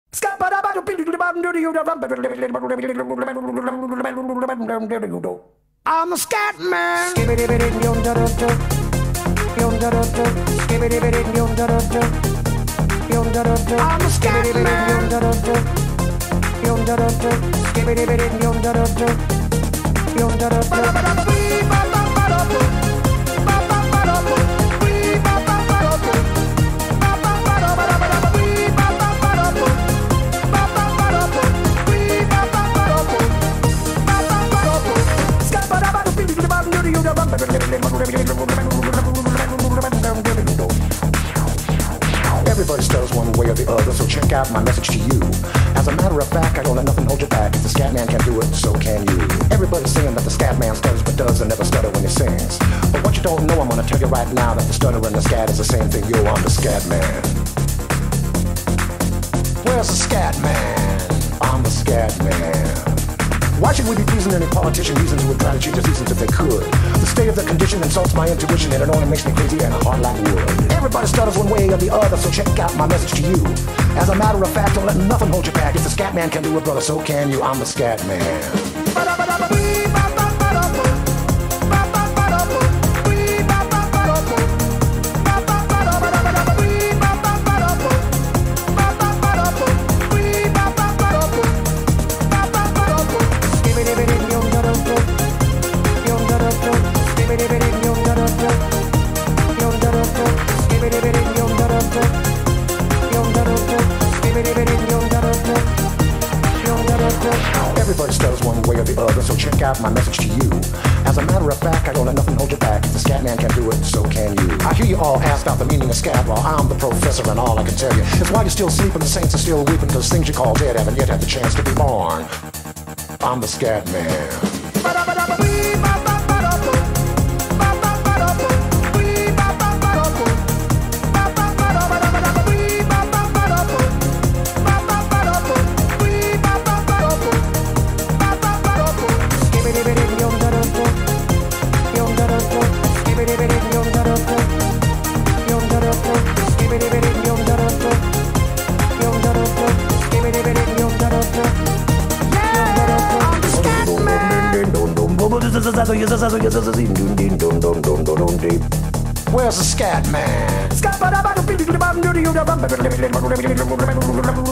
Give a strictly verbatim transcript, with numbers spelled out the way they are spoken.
I'm a Scatman. I'm a Everybody stutters one way or the other, so check out my message to you. As a matter of fact, I don't let nothing hold you back. If the Scatman can do it, so can you. Everybody's saying that the Scatman stutters but does and never stutter when he sings. But what you don't know, I'm gonna tell you right now that the stutter and the scat is the same thing. Yo, I'm the Scatman. Where's the Scatman? I'm the Scatman. Why should we be pleasing any politician reasons who would try to change the seasons if they could? The state of the condition insults my intuition and it only makes me crazy and hard like wood. Everybody stutters one way or the other, so check out my message to you. As a matter of fact, don't let nothing hold you back. If the Scatman can do it, brother, so can you. I'm the Scatman. Everybody stutters one way or the other, so check out my message to you. As a matter of fact, I don't let nothing hold you back. If the Scatman can do it, so can you. I hear you all ask out the meaning of scat. Well, I'm the professor and all I can tell you is while you're still sleeping, the saints are still weeping, cause things you call dead haven't yet had the chance to be born. I'm the Scatman. Where's the Scatman?